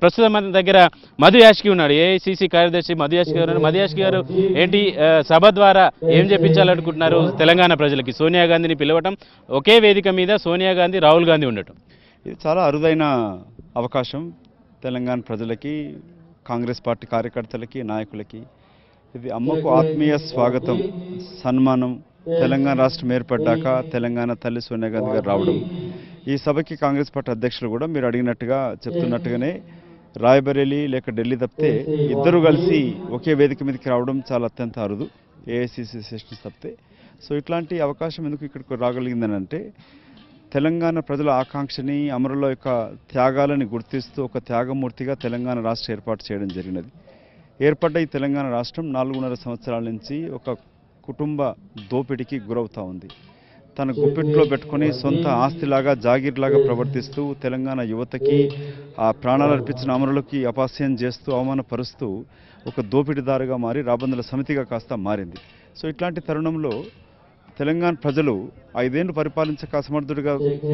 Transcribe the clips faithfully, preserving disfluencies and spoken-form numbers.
ప్రస్తుతం మన దగ్గర మధు యాష్కి ఉన్నాడు, ఏఐసిసి కార్యదర్శి మధు యాష్కి గారు. మధు యాష్కి గారు ఏంటి సభ ద్వారా ఏం చెప్పించాలనుకుంటున్నారు తెలంగాణ ప్రజలకి? సోనియా గాంధీని పిలవటం, ఒకే వేదిక మీద సోనియా గాంధీ రాహుల్ గాంధీ ఉండటం ఇది చాలా అరుదైన అవకాశం తెలంగాణ ప్రజలకి, కాంగ్రెస్ పార్టీ కార్యకర్తలకి, నాయకులకి. ఇది అమ్మకు ఆత్మీయ స్వాగతం, సన్మానం. తెలంగాణ రాష్ట్రం ఏర్పడ్డాక తెలంగాణ తల్లి సోనియా గాంధీ గారు రావడం. ఈ సభకి కాంగ్రెస్ పార్టీ అధ్యక్షులు కూడా మీరు అడిగినట్టుగా చెప్తున్నట్టుగానే రాయ్బరేలీ లేక ఢిల్లీ తప్పితే ఇద్దరు కలిసి ఒకే వేదిక మీదకి రావడం చాలా అత్యంత అరుదు, ఏఐసిసి సెషన్స్ తప్పితే. సో ఇట్లాంటి అవకాశం ఎందుకు ఇక్కడికి రాగలిగిందని అంటే తెలంగాణ ప్రజల ఆకాంక్షని, అమరుల యొక్క త్యాగాలని గుర్తిస్తూ ఒక త్యాగమూర్తిగా తెలంగాణ రాష్ట్రం ఏర్పాటు చేయడం జరిగినది. ఏర్పడ్డ ఈ తెలంగాణ రాష్ట్రం నాలుగున్నర సంవత్సరాల నుంచి ఒక కుటుంబ దోపిడీకి గురవుతూ ఉంది. తన గుప్పిట్లో పెట్టుకుని సొంత ఆస్తిలాగా, జాగీర్లాగా ప్రవర్తిస్తూ తెలంగాణ యువతకి, ఆ ప్రాణాలు అర్పించిన అమరులకి అపహాస్యం చేస్తూ, అవమానపరుస్తూ ఒక దోపిడీదారుగా మారి రాబందుల సమితిగా కాస్త మారింది. సో ఇట్లాంటి తరుణంలో తెలంగాణ ప్రజలు ఐదేళ్లు పరిపాలించక అసమర్థుడిగా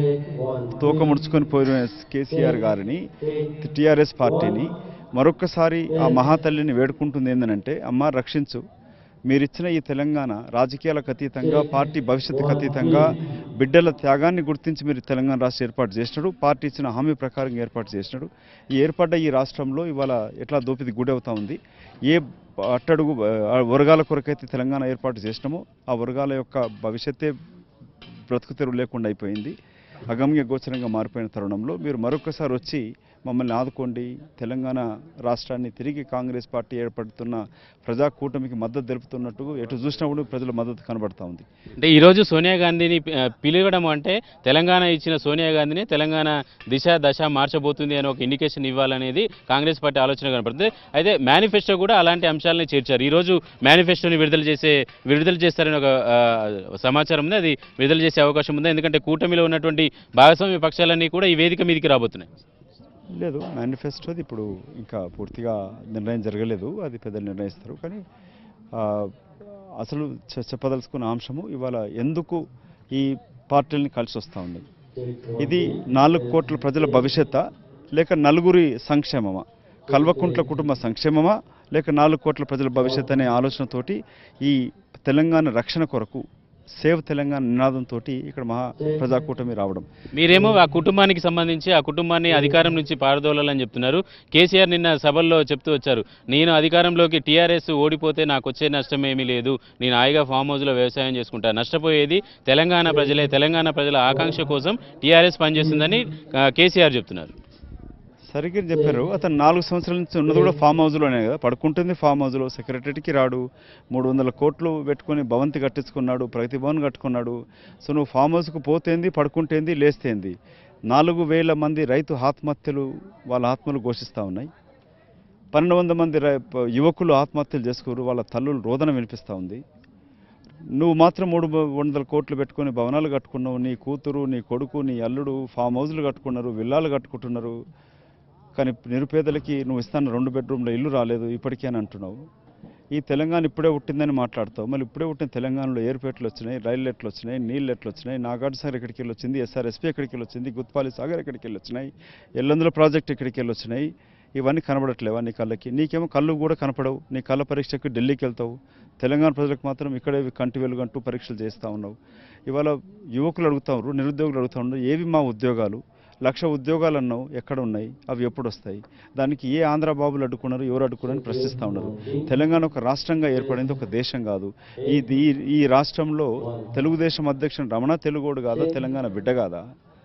తోక ముడుచుకొని పోయిన కేసీఆర్ గారిని, టీఆర్ఎస్ పార్టీని మరొక్కసారి ఆ మహాతల్లిని వేడుకుంటుంది ఏంటంటే, అమ్మ రక్షించు, మీరిచ్చిన ఈ తెలంగాణ రాజకీయాలకు అతీతంగా, పార్టీ భవిష్యత్తుకు అతీతంగా బిడ్డల త్యాగాన్ని గుర్తించి మీరు తెలంగాణ రాష్ట్రం ఏర్పాటు చేసినాడు, పార్టీ ఇచ్చిన హామీ ప్రకారం ఏర్పాటు చేసినాడు. ఈ ఏర్పడ్డ ఈ రాష్ట్రంలో ఇవాళ ఎట్లా దోపిడీ గుడవుతా ఉంది, ఏ అట్టడుగు వర్గాల కొరకైతే తెలంగాణ ఏర్పాటు చేసినామో ఆ వర్గాల యొక్క భవిష్యత్తే బ్రతుకు తెరువు లేకుండా అయిపోయింది, అగమ్య గోచరంగా మారిపోయిన తరుణంలో మీరు మరొకసారి వచ్చి మమ్మల్ని ఆదుకోండి, తెలంగాణ రాష్ట్రాన్ని తిరిగి కాంగ్రెస్ పార్టీ ఏర్పడుతున్న ప్రజా కూటమికి మద్దతు తెలుపుతున్నట్టు ఎటు చూసినప్పుడు ప్రజల మద్దతు కనబడతా ఉంది. అంటే ఈరోజు సోనియా గాంధీని పిలవడం అంటే తెలంగాణ ఇచ్చిన సోనియా గాంధీని తెలంగాణ దిశ దశ మార్చబోతుంది అని ఒక ఇండికేషన్ ఇవ్వాలనేది కాంగ్రెస్ పార్టీ ఆలోచన కనబడుతుంది. అయితే మేనిఫెస్టో కూడా అలాంటి అంశాలని చేర్చారు. ఈరోజు మేనిఫెస్టోని విడుదల చేసే విడుదల చేస్తారని ఒక సమాచారం ఉంది, అది విడుదల చేసే అవకాశం ఉంది. ఎందుకంటే కూటమిలో ఉన్నటువంటి భాగస్వామ్య పక్షాలన్నీ కూడా ఈ వేదిక మీదకి రాబోతున్నాయి. లేదు, మేనిఫెస్టోది ఇప్పుడు ఇంకా పూర్తిగా నిర్ణయం జరగలేదు, అది పెద్దలు నిర్ణయిస్తారు. కానీ అసలు చెప్పదలుచుకున్న అంశము ఇవాళ ఎందుకు ఈ పార్టీలని కలిసి వస్తూ ఉన్నది, ఇది నాలుగు కోట్ల ప్రజల భవిష్యత్తా లేక నలుగురి సంక్షేమమా, కల్వకుంట్ల కుటుంబ సంక్షేమమా లేక నాలుగు కోట్ల ప్రజల భవిష్యత్ అనే ఆలోచనతోటి ఈ తెలంగాణ రక్షణ కొరకు సేవ్ తెలంగాణ నినాదంతో ఇక్కడ మహా ప్రజాకూటమి రావడం. మీరేమో ఆ కుటుంబానికి సంబంధించి ఆ కుటుంబాన్ని అధికారం నుంచి పారదోలాలని చెప్తున్నారు. కేసీఆర్ నిన్న సభల్లో చెప్తూ వచ్చారు, నేను అధికారంలోకి టీఆర్ఎస్ ఓడిపోతే నాకు వచ్చే నష్టం ఏమీ లేదు, నేను హాయిగా ఫామ్ హౌస్లో వ్యవసాయం చేసుకుంటా, నష్టపోయేది తెలంగాణ ప్రజలే, తెలంగాణ ప్రజల ఆకాంక్ష కోసం టీఆర్ఎస్ పనిచేస్తుందని కేసీఆర్ చెప్తున్నారు. సరిగ్గా చెప్పారు. అతను నాలుగు సంవత్సరాల నుంచి ఉన్నది కూడా ఫామ్ హౌస్లోనే కదా, పడుకుంటుంది ఫామ్ హౌస్లో, సెక్రటరీకి రాడు, మూడు వందల కోట్లు పెట్టుకుని భవంతి కట్టించుకున్నాడు, ప్రగతి భవన్ కట్టుకున్నాడు. సో నువ్వు ఫామ్ హౌస్కు పోతేంది, పడుకుంటేంది, లేస్తేంది. నాలుగు వేల మంది రైతు ఆత్మహత్యలు, వాళ్ళ ఆత్మలు ఘోషిస్తూ ఉన్నాయి. పన్నెండు వందల మంది యువకులు ఆత్మహత్యలు చేసుకోరు, వాళ్ళ తల్లులు రోదన వినిపిస్తూ ఉంది. నువ్వు మాత్రం మూడు వందల కోట్లు పెట్టుకొని భవనాలు కట్టుకున్నావు, నీ కూతురు, నీ కొడుకు, నీ అల్లుడు ఫామ్ హౌస్లు కట్టుకున్నారు, విల్లాలు కట్టుకుంటున్నారు. కానీ నిరుపేదలకి నువ్వు ఇస్తాను రెండు బెడ్రూమ్లో ఇల్లు రాలేదు ఇప్పటికే అని అంటున్నావు. ఈ తెలంగాణ ఇప్పుడే పుట్టిందని మాట్లాడతావు, మళ్ళీ ఇప్పుడే పుట్టిన తెలంగాణలో ఎయిర్పోర్ట్లు వచ్చినాయి, రైళ్ళు ఎట్లు వచ్చినాయి, నీళ్ళు ఎట్లు వచ్చినాయి, నాగార్జున సాగర్ ఎక్కడికి వెళ్ళి వచ్చింది, ఎస్ఆర్ఎస్పీ ఎక్కడికి వెళ్ళి వచ్చింది, గుత్పాలి సాగర్ ఎక్కడికి వెళ్ళి వచ్చినాయి, ఎల్లందుల ప్రాజెక్ట్ ఎక్కడికి వెళ్ళి వచ్చినాయి. ఇవన్నీ కనబడట్లేవా నీ కళ్ళకి? నీకేమో కళ్ళు కూడా కనపడవు, నీ కళ్ళ పరీక్షకు ఢిల్లీకి వెళ్తావు, తెలంగాణ ప్రజలకు మాత్రం ఇక్కడే కంటి వెలుగంటూ పరీక్షలు చేస్తూ ఉన్నావు. ఇవాళ యువకులు అడుగుతా ఉన్నారు, నిరుద్యోగులు అడుగుతూ ఉన్నారు, ఏవి మా ఉద్యోగాలు, లక్ష ఉద్యోగాలు అన్నావు, ఎక్కడ ఉన్నాయి, అవి ఎప్పుడు వస్తాయి, దానికి ఏ ఆంధ్ర బాబులు అడ్డుకున్నారు, ఎవరు అడ్డుకున్నారని ప్రశ్నిస్తూ ఉన్నారు. తెలంగాణ ఒక రాష్ట్రంగా ఏర్పడింది, ఒక దేశం కాదు. ఈ ఈ రాష్ట్రంలో తెలుగుదేశం అధ్యక్షుడు రమణ తెలుగోడు కాదా, తెలంగాణ బిడ్డ కాదా,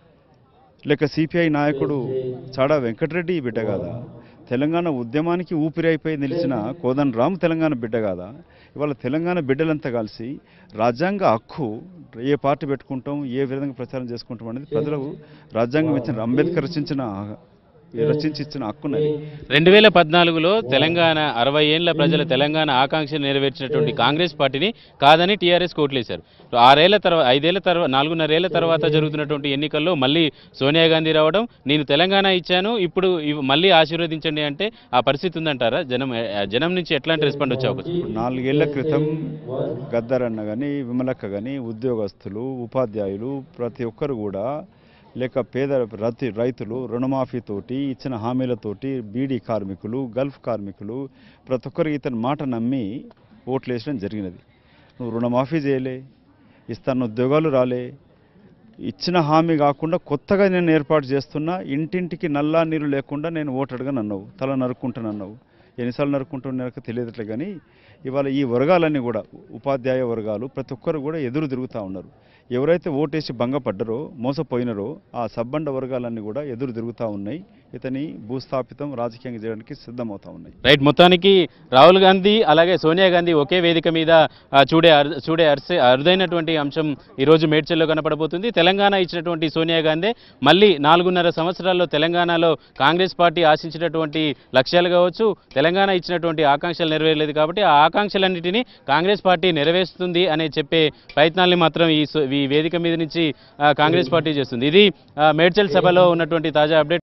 లేక సిపిఐ నాయకుడు చాడా వెంకటరెడ్డి బిడ్డ కాదా, తెలంగాణ ఉద్యమానికి ఊపిరి అయిపోయి నిలిచిన కోదండ రామ్ తెలంగాణ బిడ్డ కాదా? ఇవాళ తెలంగాణ బిడ్డలంతా కలిసి రాజ్యాంగ హక్కు ఏ పార్టీ పెట్టుకుంటాం, ఏ విధంగా ప్రచారం చేసుకుంటాం అనేది ప్రజలకు రాజ్యాంగం ఇచ్చిన, అంబేద్కర్ రచించిన రచించి ఇచ్చిన హక్కున్నది. రెండు వేల పద్నాలుగులో తెలంగాణ అరవై ఏళ్ల ప్రజల తెలంగాణ ఆకాంక్ష నెరవేర్చినటువంటి కాంగ్రెస్ పార్టీని కాదని టీఆర్ఎస్ కోట్లేశారు. ఆరేళ్ల తర్వాత ఐదేళ్ల తర్వాత నాలుగున్నరేళ్ల తర్వాత జరుగుతున్నటువంటి ఎన్నికల్లో మళ్ళీ సోనియా గాంధీ రావడం, నేను తెలంగాణ ఇచ్చాను ఇప్పుడు మళ్ళీ ఆశీర్వదించండి అంటే ఆ పరిస్థితి ఉందంటారా? జనం జనం నుంచి ఎట్లాంటి రెస్పాండ్ వచ్చే అవకాశం? నాలుగేళ్ల క్రితం గద్దరన్న కానీ, విమలక్క కానీ, ఉద్యోగస్తులు, ఉపాధ్యాయులు ప్రతి ఒక్కరు కూడా లేక పేద రతి రైతులు రుణమాఫీతోటి ఇచ్చిన హామీలతోటి బీడీ కార్మికులు గల్ఫ్ కార్మికులు ప్రతి ఒక్కరు ఇతని మాట నమ్మి ఓట్లు వేసడం జరిగినది. నువ్వు రుణమాఫీ చేయలే, ఇస్తాను ఉద్యోగాలు రాలే, ఇచ్చిన హామీ కాకుండా కొత్తగా నేను ఏర్పాటు చేస్తున్నా, ఇంటింటికి నల్లా నీరు లేకుండా నేను ఓటు అడగను అన్నావు, తల నరుక్కుంటానన్నావు. ఎన్నిసార్లు నరుక్కుంటున్నారో తెలియదట్లే. కానీ ఇవాళ ఈ వర్గాలన్నీ కూడా ఉపాధ్యాయ వర్గాలు ప్రతి ఒక్కరు కూడా ఎదురు తిరుగుతూ ఉన్నారు. ఎవరైతే ఓటేసి భంగపడ్డారో మోసపోయినారో ఆ సబ్బండ వర్గాలన్నీ కూడా ఎదురు తిరుగుతూ ఉన్నాయి. ఇతని భూస్థాపితం రాజకీయంగా చేయడానికి సిద్ధమవుతా ఉన్నాయి. రైట్, మొత్తానికి రాహుల్ గాంధీ అలాగే సోనియా గాంధీ ఒకే వేదిక మీద ఆ, చూడే అరు- చూడే అరిసే అరుదైనటువంటి అంశం ఈరోజు మేడ్చల్లో కనపడబోతుంది. తెలంగాణ ఇచ్చినటువంటి సోనియా గాంధీ మళ్ళీ నాలుగున్నర సంవత్సరాల్లో తెలంగాణలో కాంగ్రెస్ పార్టీ ఆశించినటువంటి లక్ష్యాలు కావచ్చు, తెలంగాణ ఇచ్చినటువంటి ఆకాంక్షలు నెరవేరలేదు కాబట్టి ఆ ఆకాంక్షలన్నిటినీ కాంగ్రెస్ పార్టీ నెరవేరుస్తుంది అనే చెప్పే ప్రయత్నాల్ని మాత్రం ఈ సో- ఈ వేదిక మీద నుంచి ఆ, కాంగ్రెస్ పార్టీ చేస్తుంది. ఇది ఆ, మేడ్చల్ సభలో ఉన్నటువంటి తాజా అప్డేట్.